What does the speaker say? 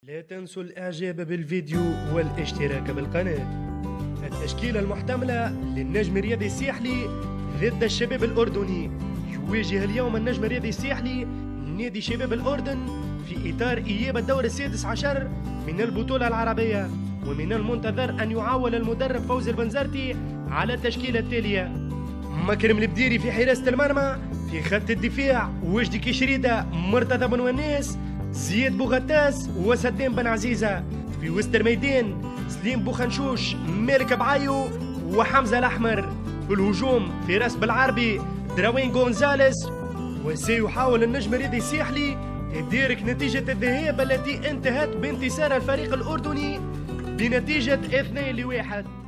لا تنسوا الاعجاب بالفيديو والاشتراك بالقناة. التشكيلة المحتملة للنجم الرياضي الساحلي ضد الشباب الأردني. يواجه اليوم النجم الرياضي الساحلي نادي شباب الأردن في إطار إياب الدور السادس عشر من البطولة العربية، ومن المنتظر أن يعاول المدرب فوزي البنزرتي على التشكيلة التالية: مكرم البديري في حراسة المرمى، في خط الدفاع وجدي كشريدة، مرتضى بن وناس، زياد بوغتاس وسدام بن عزيزة. في وسط الميدان سليم بوخنشوش، مالك بعايو وحمزة الأحمر. في الهجوم فراس بالعربي، دراوين غونزاليس. وسيحاول النجم الرياضي الساحلي تدارك نتيجة الذهاب التي انتهت بانتصار الفريق الأردني بنتيجة 2-1.